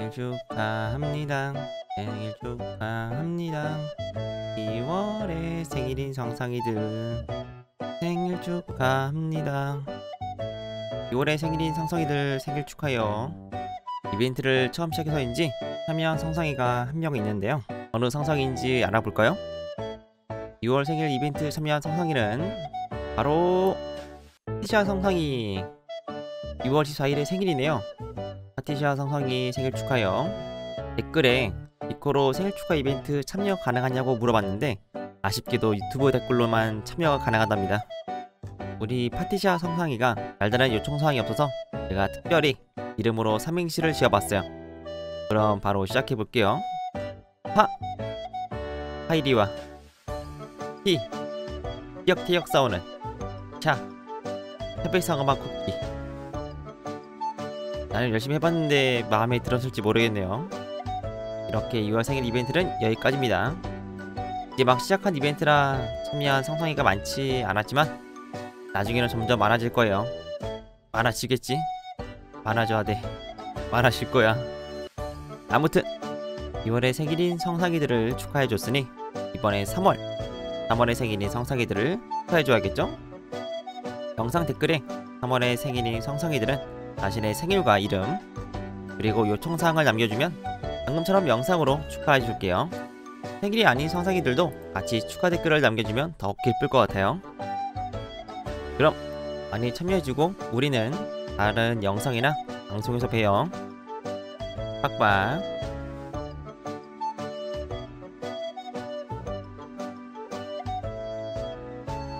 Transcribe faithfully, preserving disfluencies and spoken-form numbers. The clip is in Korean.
생일 축하합니다. 생일 축하합니다. 이월에 생일인 성성이들 생일 축하합니다. 이월에 생일인 성성이들 생일 축하해요. 이벤트를 처음 시작해서인지 참여한 성성이가 한 명 있는데요. 어느 성성인지 알아볼까요? 이월 생일 이벤트 참여한 성성이는 바로 파티시아 성성이. 이월 십사일에 생일이네요. 파티시아 성성이 생일 축하해요. 댓글에 니코로 생일 축하 이벤트 참여 가능하냐고 물어봤는데 아쉽게도 유튜브 댓글로만 참여가 가능하답니다. 우리 파티시아 성성이가 별다른 요청사항이 없어서 제가 특별히 이름으로 삼행시를 지어봤어요. 그럼 바로 시작해볼게요. 파! 파이리와 티! 티격태격 싸우는 샤! 태백상어맛 쿠키. 나는 열심히 해봤는데 마음에 들었을지 모르겠네요. 이렇게 이월 생일 이벤트는 여기까지입니다. 이제 막 시작한 이벤트라 참여한 성성이가 많지 않았지만 나중에는 점점 많아질 거예요. 많아지겠지? 많아져야 돼. 많아질 거야. 아무튼 이월의 생일인 성상이들을 축하해줬으니 이번에 삼월 삼월의 생일인 성상이들을 축하해줘야겠죠? 영상 댓글에 삼월의 생일인 성상이들은 자신의 생일과 이름 그리고 요청사항을 남겨주면 방금처럼 영상으로 축하해줄게요. 생일이 아닌 성상이들도 같이 축하 댓글을 남겨주면 더 기쁠 것 같아요. 그럼 많이 참여해주고 우리는 다른 영상이나 방송에서 봬요. 빡빡.